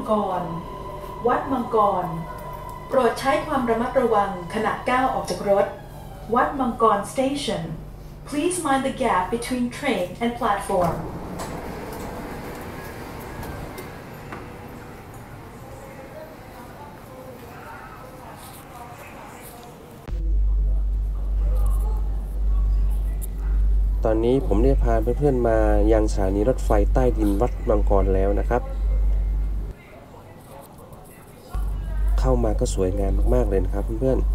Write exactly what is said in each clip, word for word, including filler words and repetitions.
กรวัดมังกรโปรดใช้ความระมัดระวังขณะก้าวออกจากรถวัดมังกร Station Please mind the gap between train and platform ตอนนี้ผมได้พาเพื่อนๆมายังสถานีรถไฟใต้ดินวัดมังกรแล้วนะครับเข้ามาก็สวยงามมากๆเลยนะครับเพื่อน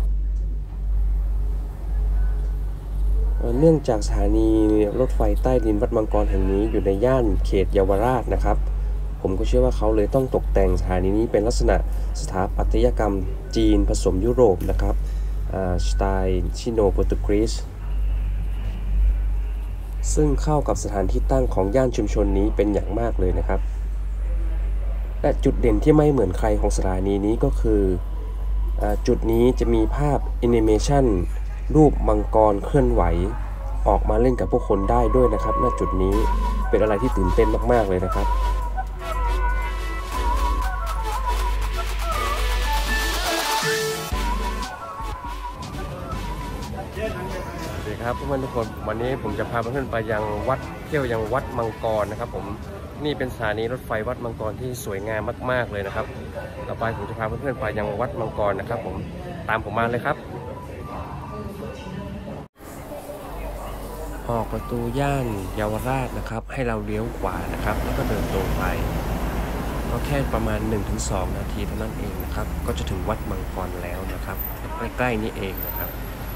ๆเนื่องจากสถานีรถไฟใต้ดินวัดมังกรแห่งนี้อยู่ในย่านเขตเยาวราชนะครับผมก็เชื่อว่าเขาเลยต้องตกแต่งสถานีนี้เป็นลักษณะสถาปัตยกรรมจีนผสมยุโรปนะครับสไตล์ชิโนโปรตุเกสซึ่งเข้ากับสถานที่ตั้งของย่านชุมชนนี้เป็นอย่างมากเลยนะครับและจุดเด่นที่ไม่เหมือนใครของสถานีนี้ก็คือจุดนี้จะมีภาพแอนิเมชันรูปมังกรเคลื่อนไหวออกมาเล่นกับผู้คนได้ด้วยนะครับณจุดนี้เป็นอะไรที่ตื่นเต้นมากๆเลยนะครับครับเพื่อนๆทุกคนวันนี้ผมจะพาเพื่อนๆไปยังวัดเที่ยวยังวัดมังกรนะครับผมนี่เป็นสถานีรถไฟวัดมังกรที่สวยงามมากๆเลยนะครับต่อไปผมจะพาเพื่อนๆไปยังวัดมังกรนะครับผมตามผมมาเลยครับออกประตูย่านเยาวราชนะครับให้เราเลี้ยวขวานะครับแล้วก็เดินตรงไปก็แค่ประมาณ หนึ่งถึงสอง นาทีเท่านั้นเองนะครับก็จะถึงวัดมังกรแล้วนะครับใกล้ๆนี่เองนะครับ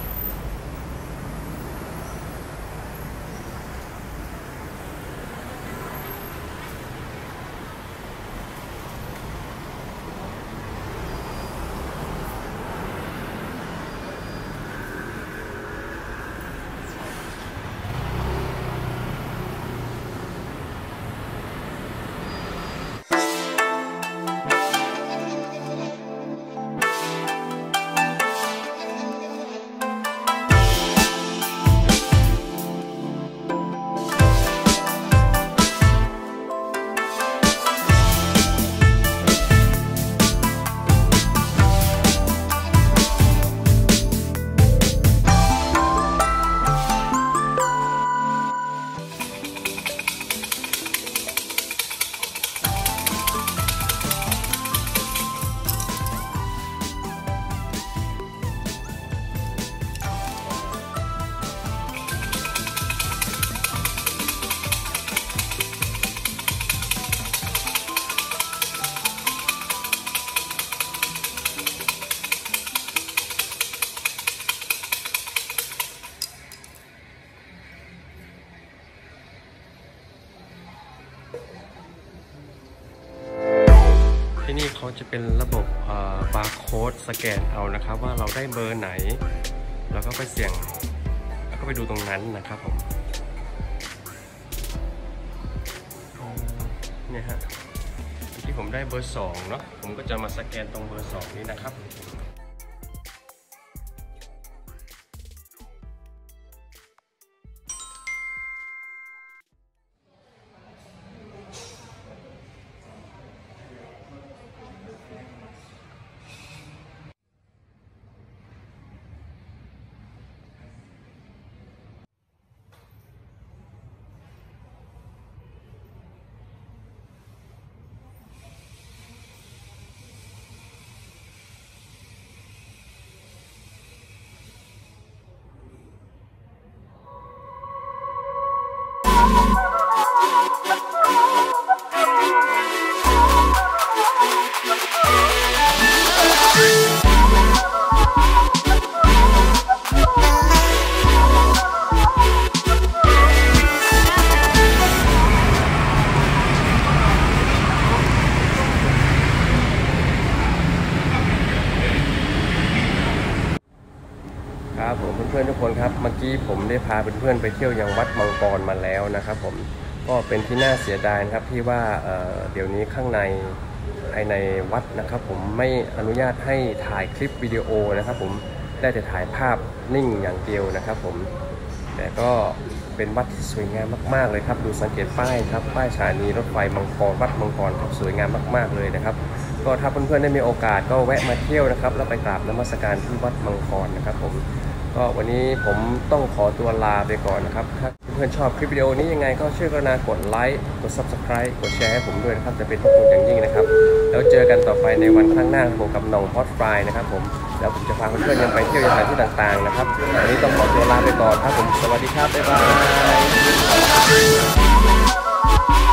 ที่นี่เขาจะเป็นระบบบาร์โค้ดสแกนเอานะครับว่าเราได้เบอร์ไหนแล้วก็ไปเสี่ยงแล้วก็ไปดูตรงนั้นนะครับผมเนี่ยฮะที่ผมได้เบอร์สองเนาะผมก็จะมาสแกนตรงเบอร์สองนี้นะครับครับผมเพื่อนๆทุกคนครับเมื่อกี้ผมได้พาเพื่อนๆไปเที่ยวยังวัดมังกรมาแล้วนะครับผมก็เป็นที่น่าเสียดายนะครับที่ว่า เ, เดี๋ยวนี้ข้างในภายในวัดนะครับผมไม่อนุญาตให้ถ่ายคลิปวิดีโอนะครับผมได้แต่ถ่ายภาพนิ่งอย่างเดียวนะครับผมแต่ก็เป็นวัดที่สวยงามมากๆเลยครับดูสังเกตป้ายครับป้ายสถานีรถไฟมังกรวัดมังกรครับสวยงามมากๆเลยนะครับก็ถ้าเพื่อนๆได้มีโอกาสก็แวะมาเที่ยวนะครับแล้วไปกราบนมัสการที่วัดมังกรนะครับผมก็วันนี้ผมต้องขอตัวลาไปก่อนนะครับถ้าเพื่อนๆชอบคลิปวิดีโอนี้ยังไงก็ช่วยกรุณากดไลค์กด ซับสไครบ์ กดแชร์ให้ผมด้วยนะครับจะเป็นพระคุณอย่างยิ่งนะครับแล้วเจอกันต่อไปในวันข้างหน้าผมกับน้องพอดฟรายนะครับผมแล้วผมจะพาเพื่อนๆยังไปเที่ยวสถานที่ต่างๆนะครับวันนี้ต้องขอตัวลาไปก่อนครับผมสวัสดีครับบ๊ายบาย